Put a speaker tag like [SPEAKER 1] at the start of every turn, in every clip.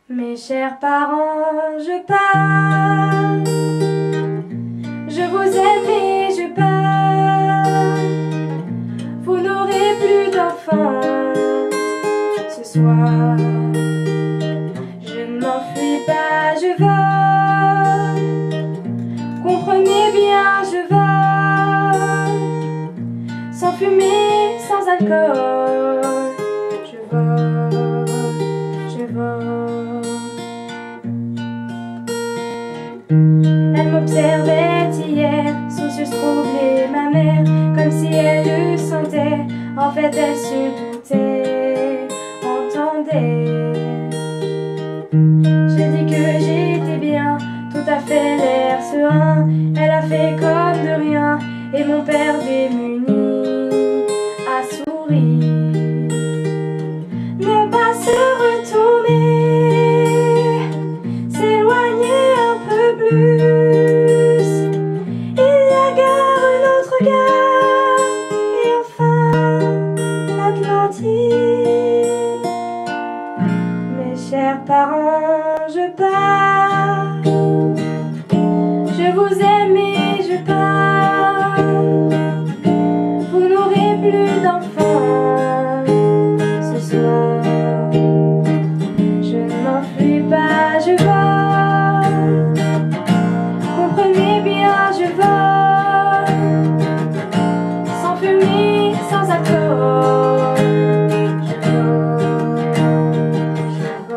[SPEAKER 1] Mes chers parents, je pars. Je vous aime et je pars. Vous n'aurez plus d'enfants ce soir. Je ne m'enfuis pas, je vole. Comprenez bien, je vole. Sans fumée, sans alcool. Je vole, je vole. Elle m'observait hier, soucieuse, troublée, ma mère, comme si elle le sentait. En fait, elle se doutait, entendait. J'ai dit que j'étais bien, tout à fait l'air serein. Elle a fait comme de rien, et mon père démuni a souri. Ne pas se retourner, s'éloigner un peu plus. Il y a gare, un autre gare, et enfin l'Atlantique. Mes chers parents, je pars. Je vous aime et je pars. Vous n'aurez plus d'enfants ce soir. Je ne m'enfuis pas, je vole. Comprenez bien, je vole. Sans fumée, sans alcool. Je vole, je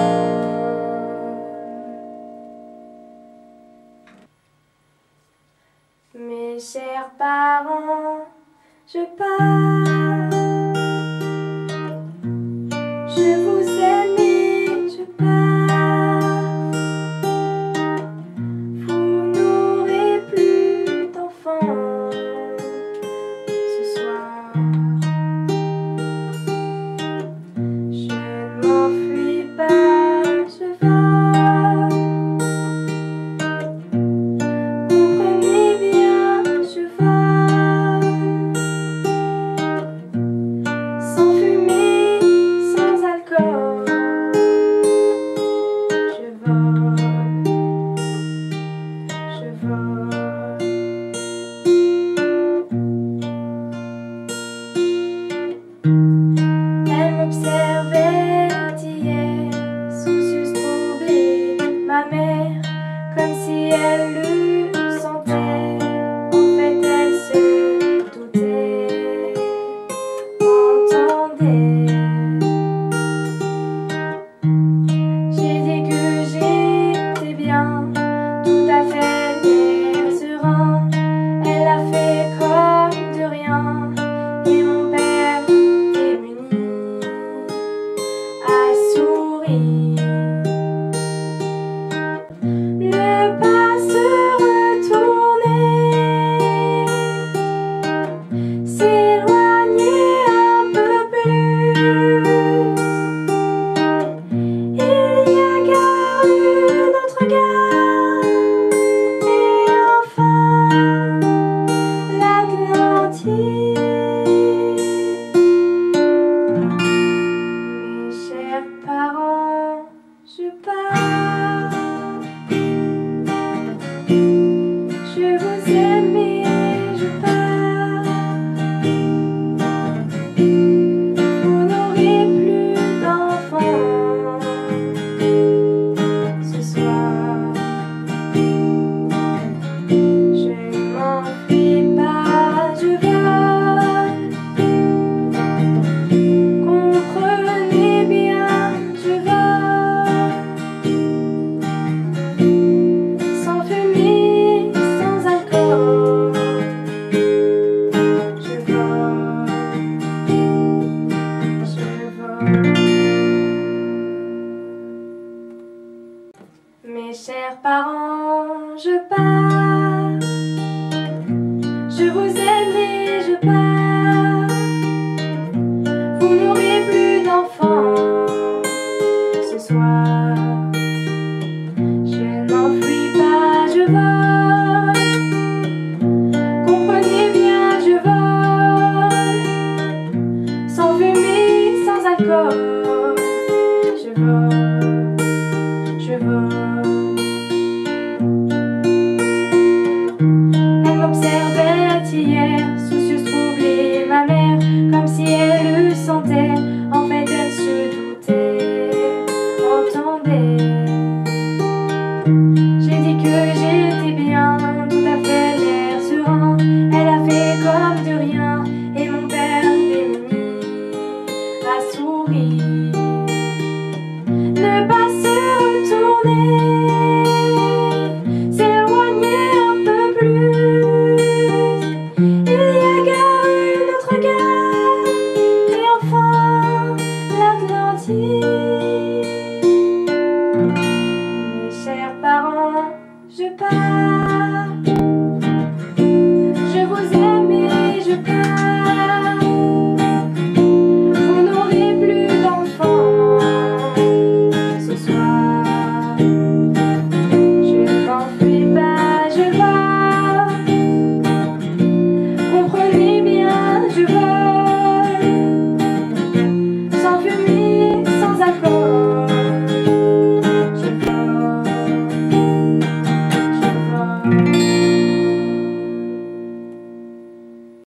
[SPEAKER 1] vole. Mes chers parents, je pars. Je vous aime et je pars. Vous n'aurez plus d'enfants ce soir. Je ne m'enfuis pas, je vole. Comprenez bien, je vole. Sans fumée, sans alcool. Je vole, je vole. Elle m'observait hier, soucieuse, troublée, ma mère, comme si elle le sentait. En fait, elle se doutait, entendait. J'ai dit que j'étais bien, tout à fait l'air serein. Elle a fait comme de rien, et mon père démuni a souri. Ne pas se retourner, s'éloigner un peu plus. Il y a gare, une autre gare, et enfin l'Atlantique. Mes chers parents, je pars. Je vous aime et je pars. Vous n'aurez plus d'enfants ce soir. Je ne m'enfuis pas, je vole. Comprenez bien, je vole. Sans fumée, sans alcool. Je vole, je vole. Mes chers parents, je pars. Je vous aime et je pars. Vous n'aurez plus d'enfants ce soir. Je ne m'enfuis pas, je vole. Comprenez bien, je vole. Sans fumée, sans alcool. Je vole.